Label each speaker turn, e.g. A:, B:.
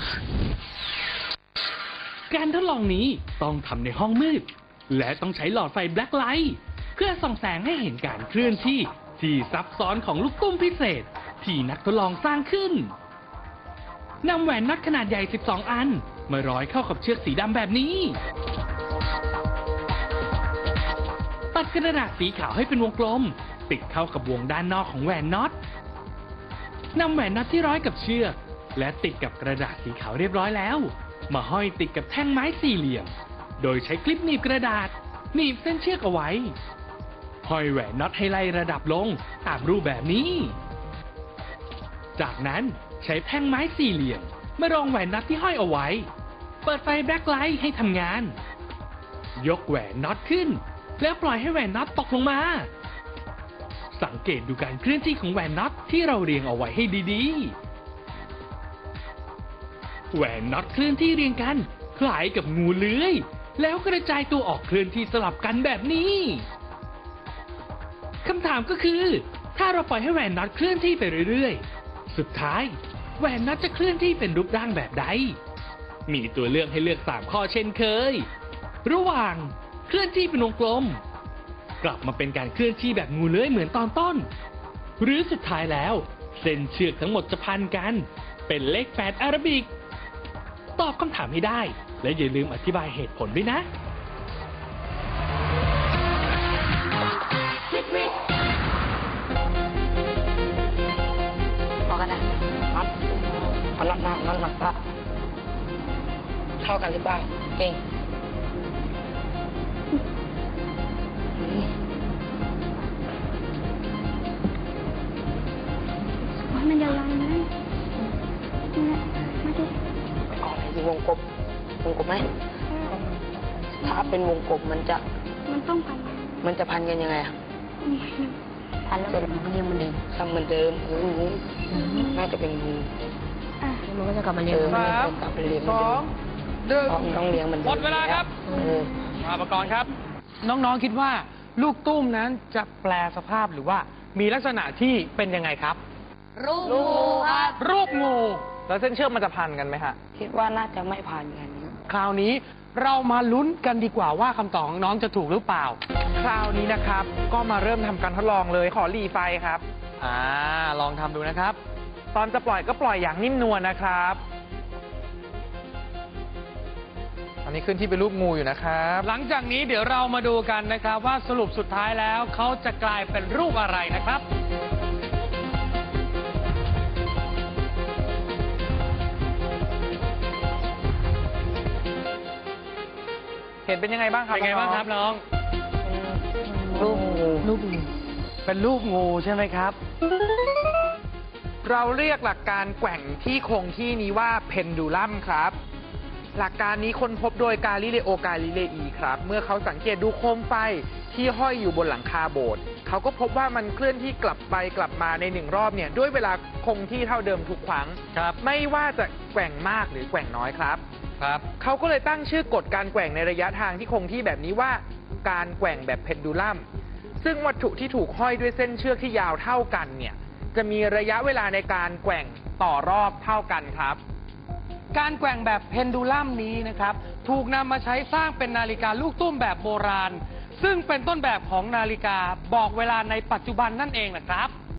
A: การทดลองนี้ต้องทำในห้องมืดและต้องใช้หลอดไฟแบล็คไลท์เพื่อส่องแสงให้เห็นการเคลื่อนที่ซับซ้อนของลูกตุ้มพิเศษที่นักทดลองสร้างขึ้นนำแหวนน็อตขนาดใหญ่12อันมาร้อยเข้ากับเชือกสีดำแบบนี้ตัดกระดาษสีขาวให้เป็นวงกลมติดเข้ากับวงด้านนอกของแหวนน็อตนำแหวนน็อตที่ร้อยกับเชือกและติดกับกระดาษสีขาวเรียบร้อยแล้วมาห้อยติดกับแท่งไม้สี่เหลี่ยมโดยใช้คลิปหนีบกระดาษหนีบเส้นเชือกเอาไว้ห้อยแหวนน็อตให้ไล่ระดับลงตามรูปแบบนี้จากนั้นใช้แท่งไม้สี่เหลี่ยมมารองแหวนน็อตที่ห้อยเอาไว้เปิดไฟแบล็คไลท์ให้ทำงานยกแหวนน็อตขึ้นแล้วปล่อยให้แหวนน็อตตกลงมาสังเกตดูการเคลื่อนที่ของแหวนน็อตที่เราเรียงเอาไว้ให้ดีๆแหวนน็อตเคลื่อนที่เรียงกันคล้ายกับงูเลื้อยแล้วกระจายตัวออกเคลื่อนที่สลับกันแบบนี้คำถามก็คือถ้าเราปล่อยให้แหวนน็อตเคลื่อนที่ไปเรื่อยๆสุดท้ายแหวนน็อตจะเคลื่อนที่เป็นรูปร่างแบบใดมีตัวเลือกให้เลือก3ข้อเช่นเคยระหว่างเคลื่อนที่เป็นวงกลมกลับมาเป็นการเคลื่อนที่แบบงูเลื้อยเหมือนตอนต้นหรือสุดท้ายแล้วเส้นเชือกทั้งหมดจะพันกันเป็นเลข8อาราบิกตอบคำถามให้ได้และอย่าลืมอธิบายเหตุผลด้วยนะ
B: พอกันนะครับพนักงานนั่นนะครับเข้ากันหรือเปล่าเก่ง
C: มันจะลายไหมมาดู
B: เอาอะไรดีวงกลมไหมถ้าเป็นวงกลมมันต้องพันมันจะพันกันยังไงอะพันแล้วเป็นมันเรียงมันเดิมทำเหมือนเดิมน่าจะเป็นงูมันก็จะกลับมาเรียงกลับไปเรียงต้องเรียงมัน
A: หมดเวลาครับมาประกอบครับน้องๆคิดว่าลูกตุ้มนั้นจะแปลสภาพหรือว่ามีลักษณะที่เป็นยังไงครับ
B: รูปงูครับ
A: รูปงูแล้วเส้นเชือกมันจะพันกันไหมฮะ
B: คิดว่าน่าจะไม่พันกัน
A: คราวนี้เรามาลุ้นกันดีกว่าว่าคำตอบของน้องจะถูกหรือเปล่าคราวนี้นะครับก็มาเริ่มทำการทดลองเลยขอหลีไฟครับลองทำดูนะครับตอนจะปล่อยก็ปล่อยอย่างนิ่มนวลนะครับอันนี้ขึ้นที่เป็นรูปงูอยู่นะครับหลังจากนี้เดี๋ยวเรามาดูกันนะครับว่าสรุปสุดท้ายแล้วเขาจะกลายเป็นรูปอะไรนะครับเห็นเป็นยังไงบ้างครับเป็นไงบ้างครับน้อง
B: รูปงู
A: เป็นรูปงูใช่ไหมครับเราเรียกหลักการแกว่งที่คงที่นี้ว่าเพนดูลัมครับหลักการนี้ค้นพบโดยกาลิเลโอกาลิเลอีครับเมื่อเขาสังเกตดูโคมไฟที่ห้อยอยู่บนหลังคาโบสถ์เขาก็พบว่ามันเคลื่อนที่กลับไปกลับมาใน1รอบเนี่ยด้วยเวลาคงที่เท่าเดิมทุกครั้งไม่ว่าจะแกว่งมากหรือแกว่งน้อยครับเขาก็เลยตั้งชื่อกฎการแกว่งในระยะทางที่คงที่แบบนี้ว่าการแกว่งแบบเพนดูลัมซึ่งวัตถุที่ถูกห้อยด้วยเส้นเชือกที่ยาวเท่ากันเนี่ยจะมีระยะเวลาในการแกว่งต่อรอบเท่ากันครับการแกว่งแบบเพนดูลัมนี้นะครับถูกนำมาใช้สร้างเป็นนาฬิกาลูกตุ้มแบบโบราณซึ่งเป็นต้นแบบของนาฬิกาบอกเวลาในปัจจุบันนั่นเองนะครับ